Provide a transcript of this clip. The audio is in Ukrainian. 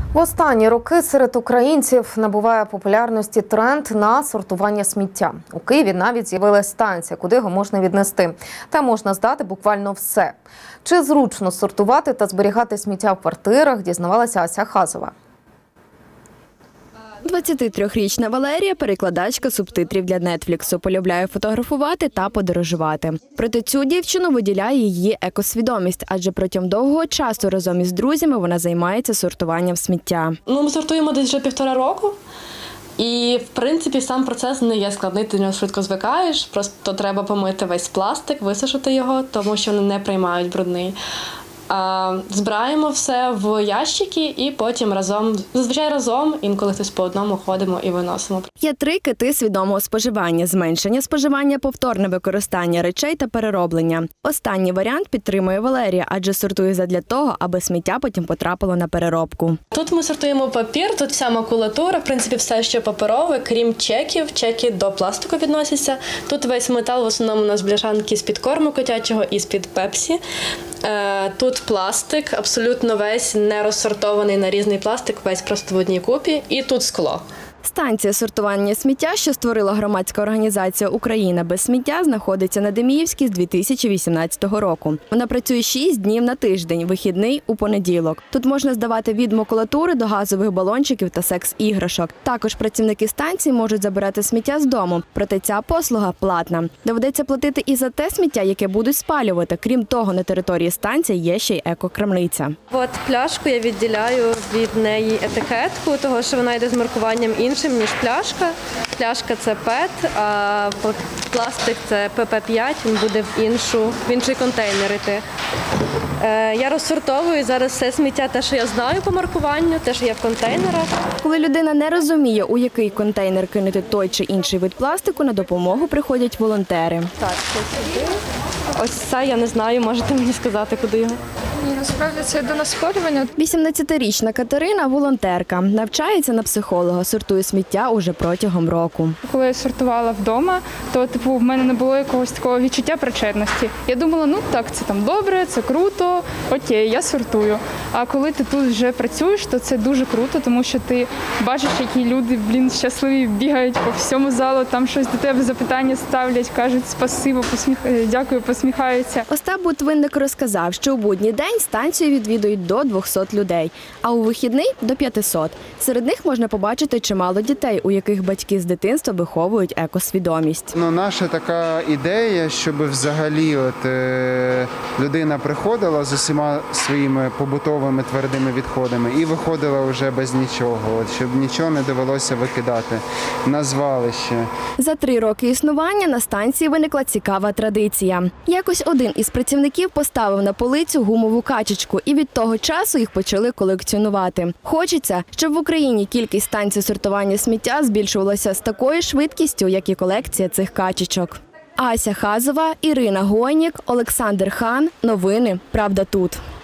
В останні роки серед українців набуває популярності тренд на сортування сміття. У Києві навіть з'явилася станція, куди його можна віднести. Там можна здати буквально все. Чи зручно сортувати та зберігати сміття в квартирах, дізнавалася Ася Хазова. 23-річна Валерія – перекладачка субтитрів для Нетфліксу. Полюбляє фотографувати та подорожувати. Проте цю дівчину виділяє її екосвідомість, адже протягом довгого часу разом із друзями вона займається сортуванням сміття. Ми сортуємо десь вже 1,5 року. І, в принципі, сам процес не є складний, ти до нього швидко звикаєш. Просто треба помити весь пластик, висушити його, тому що вони не приймають брудний. Збираємо все в ящики і потім зазвичай разом, інколи хтось по одному ходимо і виносимо. Є 3 кити свідомого споживання – зменшення споживання, повторне використання речей та перероблення. Останній варіант підтримує Валерія, адже сортує задля того, аби сміття потім потрапило на переробку. Тут ми сортуємо папір, тут вся макулатура, в принципі, все, що паперове, крім чеків. Чеки до пластику відносяться. Тут весь метал, в основному у нас бляшанки з-під корму котячого і з-під пепсі. Тут пластик, абсолютно весь не розсортований на різний пластик, весь просто в одній купі. І тут скло. Станція сортування сміття, що створила громадська організація «Україна без сміття», знаходиться на Деміївській з 2018 року. Вона працює 6 днів на тиждень, вихідний – у понеділок. Тут можна здавати від макулатури до газових балончиків та секс-іграшок. Також працівники станції можуть забирати сміття з дому, проте ця послуга платна. Доведеться платити і за те сміття, яке будуть спалювати. Крім того, на території станції є ще й екокрамниця. От пляшку я відділяю від неї етикетку, того що вона йде з маркуванням іншим, ніж пляшка. Пляшка – це ПЕТ, а пластик – це ПП5, він буде в інший контейнер йти. Я розсортовую зараз все сміття, те, що я знаю по маркуванню, те, що є в контейнерах. Коли людина не розуміє, у який контейнер кинути той чи інший вид пластику, на допомогу приходять волонтери. Так, це сюди. Ось це я не знаю, можете мені сказати, куди його? Насправді це йде на спалювання. 18-річна Катерина – волонтерка. Навчається на психолога, сортує сміття уже протягом року. Коли я сортувала вдома, то в мене не було якогось такого відчуття причетності. Я думала, так, це там добре, це круто, окей, я сортую. А коли ти тут вже працюєш, то це дуже круто, тому що ти бачиш, які люди, щасливі, бігають по всьому залу, там щось до тебе запитання ставлять, кажуть спасибо, дякую, посміхаються. Остап Бутвинник розказав, що у будній день станцію відвідують до 200 людей, а у вихідний – до 500. Серед них можна побачити чимало дітей, у яких батьки з дитинства виховують екосвідомість. Наша така ідея, щоб взагалі людина приходила з усіма своїми побутовими твердими відходами і виходила вже без нічого, щоб нічого не довелося викидати на звалище. За 3 роки існування на станції виникла цікава традиція. Якось один із працівників поставив на полицю гумову качечку, і від того часу їх почали колекціонувати. Хочеться, щоб в Україні кількість станцій сортування сміття збільшувалася з такою швидкістю, як і колекція цих качечок. Ася Хазова, Ірина Гойнік, Олександр Хан. Новини «Правда тут».